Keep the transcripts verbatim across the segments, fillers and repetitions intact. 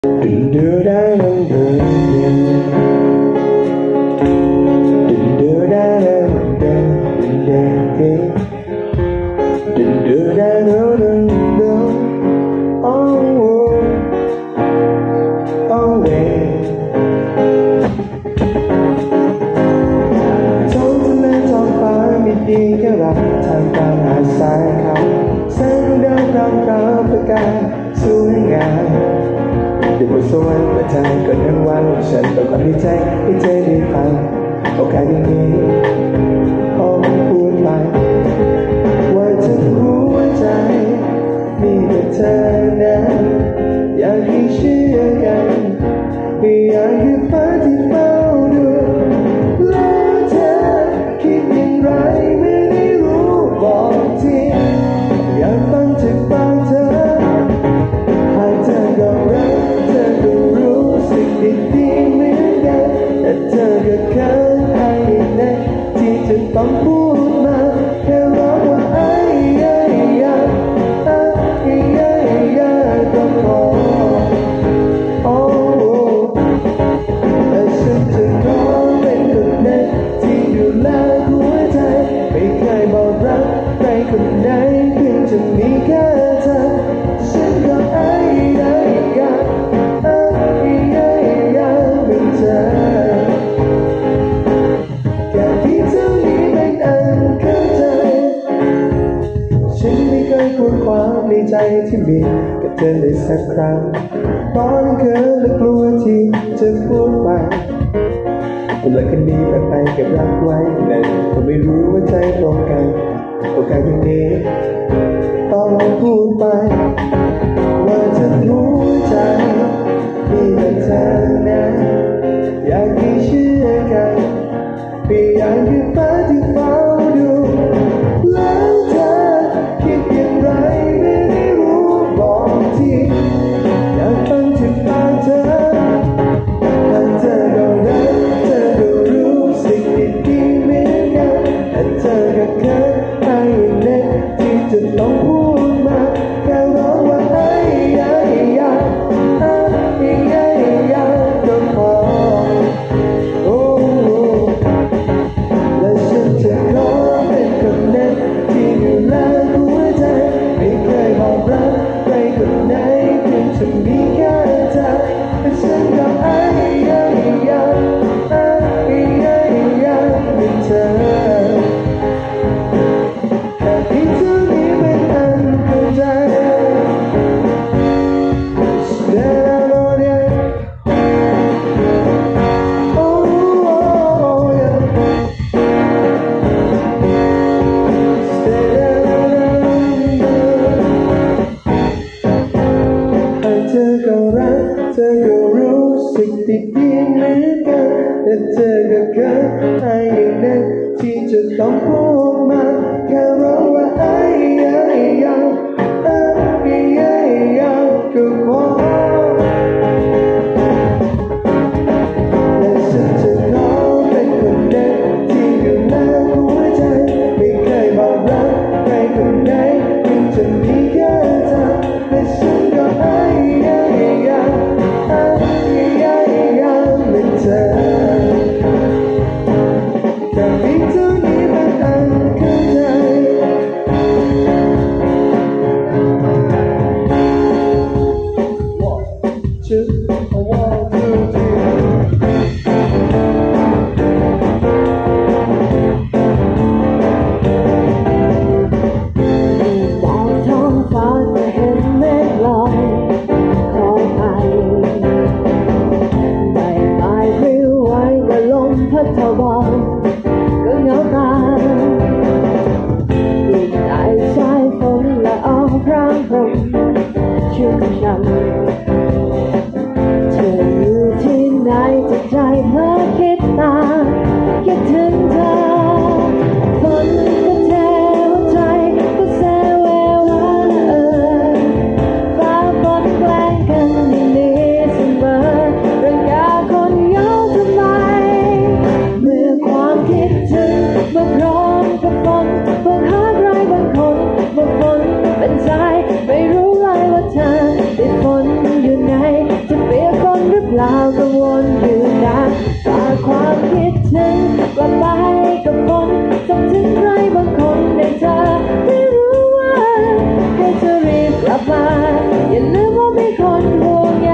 ทางตามหาสายเขาแสงดาวรำรำประกายสวยงามด้วยบทสวรรค์ประทานก็ทั้งวันฉันต้องความดีใจให้เธอได้ฟังโอกาสอย่างนี้ขอพูดไปว่าทั้งหัวใจมีแต่เธอนั้นอยากให้เชื่อกันอยากให้ฟ้าที่เฝ้าดูแล้วเธอคิดอย่างไรไม่ได้รู้บอกทีอยากฟังจากปากเธอหากเธอก็รักเธอก็รู้สึกดีๆเหมือนกันแต่เธอก็เขินอายนะที่จะต้องพูดมาแค่ร้องว่าไอ้ไอ้ยาไอ้ไอ้ยาก็พอโอ้แต่ฉันจะขอเป็นคนนั้นที่ดูแลหัวใจไม่เคยบอกรักใครคนไหนเพียงจะมีแค่เธอฉันก็ไอ้ไอ้ยาไอ้ไอ้ยาเป็นเธอแค่ที่เท่านี้เป็นอันเข้าใจฉันไม่เคยพูดความในใจที่มีกับเธอเลยสักครั้งตอนเกิดและกลัวที่จะพูดไปแต่เลยคนนี้ไปไปเก็บรักไว้แต่ก็ไม่รู้ว่าใจตรงกันโอกาสอย่างนี้ต้องพูดไปว่าจะรู้ใจมีแต่เธอนั้นอยากให้เชื่อกันไม่อยากให้ฟ้าที่เฝ้าดูแล้วเธอคิดอย่างไรไม่ได้รู้บอกทีอยากฟังจากปากเธอหากเธอก็รักเธอก็รู้สิ่งดีๆเหมือนกันแต่เธอก็เขินอายนะที่จะต้องพูดมาแค่ร้องว่าไอ้ไอ้ยาไอ้ไอ้ยาก็พอโอ้และฉันจะขอเป็นคนนั้นที่ดูแลหัวใจไม่เคยบอกรักใครคนไหนเพียงจะมีแค่เธอแต่ฉันก็ไอ้ไอ้ยาไอ้ไอ้ยาเป็นเธอแค่ที่เท่านี้เป็นอันเข้าใจเธอก็รักเธอก็รู้สึกดีๆเหมือนกันแต่เธอก็เกินไอ้นั้นที่จะต้องพูดมาแค่ร้องว่าไอ้ไอ้ยาไอ้ไอ้ยาก็พอและฉันจะขอเป็นคนนั้นที่ดูแลหัวใจไม่เคยบอกรักใครคนไหนเพียงจะมีแค่เธอและฉันก็ไอ้ไอ้ยาไอ้ไอ้ยาเป็นเธอแค่เพียงเท่านี้เป็นอันเข้าใจชื่อ one two three แต่ท้องฟ้าจะเห็นเมฆลอยคอยไปใบไม้ปลิวไหวแต่ลมพัดเบาๆก็เหงาตายกลิ่นไอสายฝนละอองพรางพรมชุ่มช่ำเธออยู่ที่ไหนจิตใจเพ้อคิดตามคิดถึงเธอฝนก็เทหัวใจก็แสววาเอ่ยฟ้าฝนแกล้งกันอย่างนี้เสมอเรื่องกาคนเหงาทำไมเมื่อเปล่ากังวลอยู่นานฝากความคิดถึงกลับไปกับฝนส่งถึงใครบางคนในเธอไม่รู้ว่าใครจะรีบกลับมาอย่าลืมว่ามีคนห่วงใย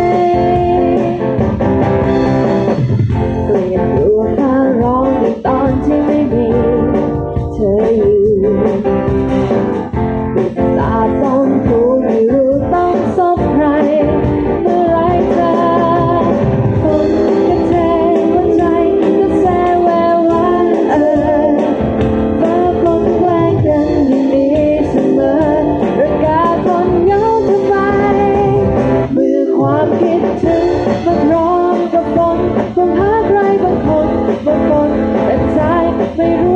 ก็อยากรู้ว่าฟ้าร้องในตอนที่ไม่มีเธออยู่ปิดตาต้องพูดไม่รู้ต้องซบใครเมื่อไรเธอฝนก็เทหัวใจก็แสแวววานเออฟ้าฝนแกล้งกันอย่างนี้เสมอประกาศคนเหงาทำไมเมื่อความคิดถึงมันร้องกับฝนคงหาใครบางคนบางคนแต่ใจไม่รู้